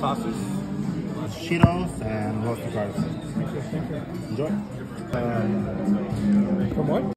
sauces. Cheetos and roasted garlic. Enjoy. From what?